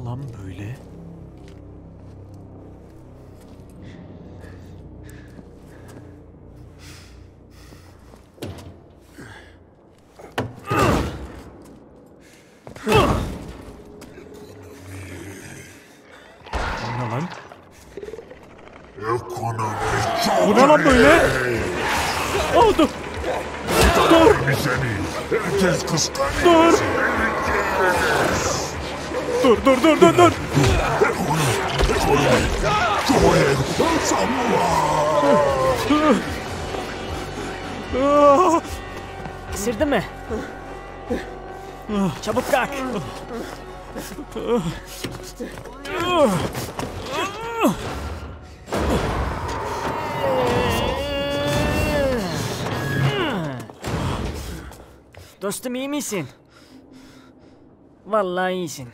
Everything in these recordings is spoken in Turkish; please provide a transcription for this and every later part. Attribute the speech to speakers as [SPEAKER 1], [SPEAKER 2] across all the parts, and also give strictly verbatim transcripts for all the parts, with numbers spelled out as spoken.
[SPEAKER 1] lan böyle? Bu ne lan? Bu ne lan böyle? Oh, dur. Dur.
[SPEAKER 2] Herkes kıskanıyor.
[SPEAKER 1] Dur. Dur dur dur dur dur.
[SPEAKER 3] Isırdı mı? Çabuk kalk. Dostum iyi misin? Vallahi iyisin.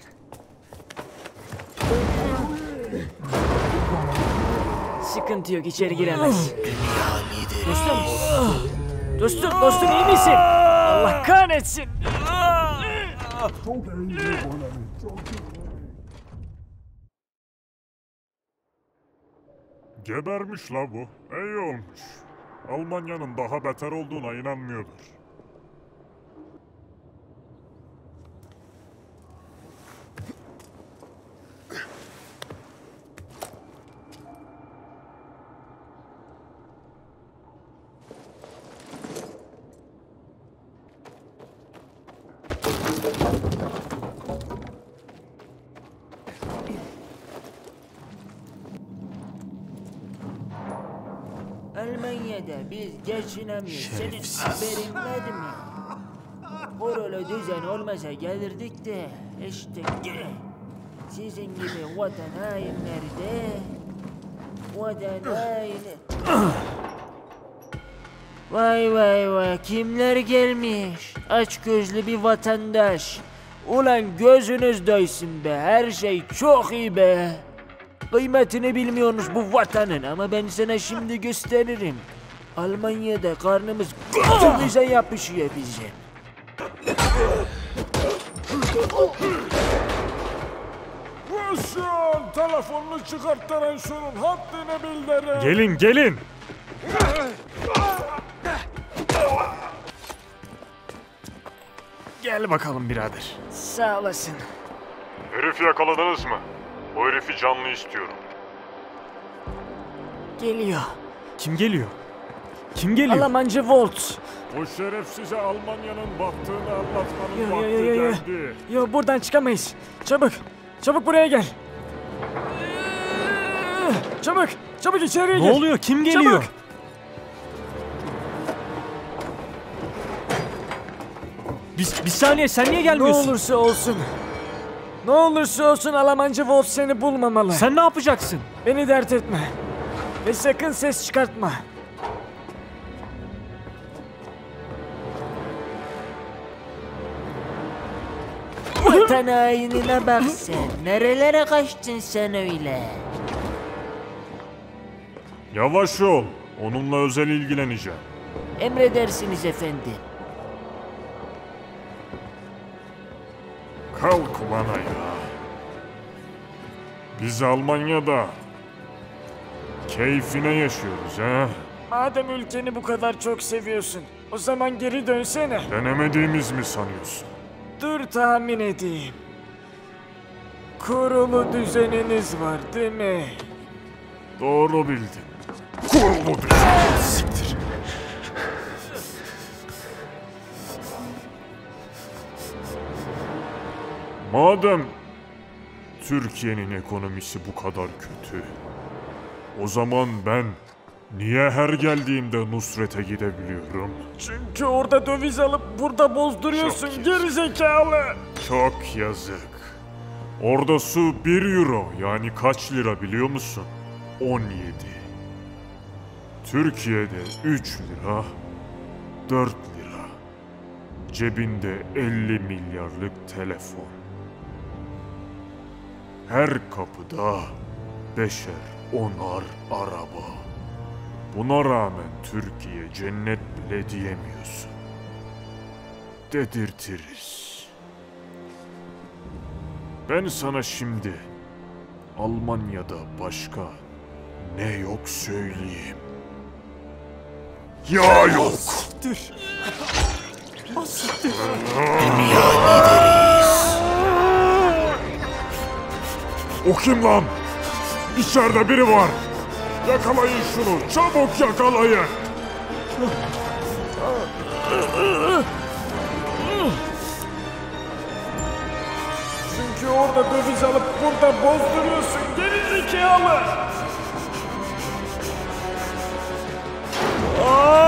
[SPEAKER 3] Sıkıntı yok, içeri giremez. Dostum. Dostum, dostum iyi misin? Allah kahretsin.
[SPEAKER 2] Gebermiş la bu. İyi olmuş. Almanya'nın daha beter olduğuna inanmıyordur.
[SPEAKER 3] Almanya'da biz geçinemiyoruz. Senin haberin var mı? Kurulu düzen olmasa gelirdik de işte sizin gibi vatan hainleri de vatan haini. Vay vay vay, kimler gelmiş? Aç gözlü bir vatandaş. Ulan gözünüz doysun be, her şey çok iyi be. Kıymetini bilmiyorsunuz bu vatanın ama ben sana şimdi gösteririm. Almanya'da karnımız götümüze yapışıyor bizim.
[SPEAKER 2] Kurşun! Telefonunu çıkarttıran şunun haddini bildirin.
[SPEAKER 1] Gelin gelin. Gel bakalım birader.
[SPEAKER 3] Sağ olasın.
[SPEAKER 2] Herifi yakaladınız mı? O herifi canlı istiyorum.
[SPEAKER 3] Geliyor.
[SPEAKER 1] Kim geliyor? Kim geliyor?
[SPEAKER 3] Almancı Volt.
[SPEAKER 2] O şerefsize Almanya'nın battığını anlatmanın
[SPEAKER 3] Yo, yo,
[SPEAKER 2] vakti
[SPEAKER 3] yo, yo.
[SPEAKER 2] geldi.
[SPEAKER 3] Yo, buradan çıkamayız. Çabuk. Çabuk buraya gel. Çabuk. Çabuk içeriye gel.
[SPEAKER 1] Ne oluyor? Kim geliyor?
[SPEAKER 3] Çabuk.
[SPEAKER 1] Bir, bir saniye, sen niye
[SPEAKER 3] Ne
[SPEAKER 1] gelmiyorsun?
[SPEAKER 3] olursa olsun. Ne olursa olsun Almancı Wolf seni bulmamalı.
[SPEAKER 1] Sen ne yapacaksın?
[SPEAKER 3] Beni dert etme. Ve sakın ses çıkartma. Vatan hainine bak sen. Nerelere kaçtın sen öyle?
[SPEAKER 2] Yavaş ol. Onunla özel ilgileneceğim.
[SPEAKER 3] Emredersiniz efendim.
[SPEAKER 2] Kalk bana ya. Biz Almanya'da keyfine yaşıyoruz ha.
[SPEAKER 3] Madem ülkeni bu kadar çok seviyorsun, o zaman geri dönsene.
[SPEAKER 2] Denemediğimiz mi sanıyorsun?
[SPEAKER 3] Dur tahmin edeyim. Kurulu düzeniniz var değil mi?
[SPEAKER 2] Doğru bildin. Kurulu düzen.
[SPEAKER 1] Siktir.
[SPEAKER 2] Madem Türkiye'nin ekonomisi bu kadar kötü, o zaman ben niye her geldiğimde Nusret'e gidebiliyorum?
[SPEAKER 3] Çünkü orada döviz alıp burada bozduruyorsun
[SPEAKER 2] Çok
[SPEAKER 3] gerizekalı.
[SPEAKER 2] Çok yazık. Orada su bir euro, yani kaç lira biliyor musun? on yedi. Türkiye'de üç lira, dört lira. Cebinde elli milyarlık telefon. Her kapıda beşer, onar araba. Buna rağmen Türkiye cennet bile diyemiyorsun. Dedirtiriz. Ben sana şimdi Almanya'da başka ne yok söyleyeyim. Ya yok.
[SPEAKER 1] Siktir. Ah, siktir.
[SPEAKER 2] O kim lan? İçeride biri var. Yakalayın şunu. Çabuk yakalayın.
[SPEAKER 4] Çünkü orada döviz alıp burada bozduruyorsun geri zekalı.
[SPEAKER 1] Aa!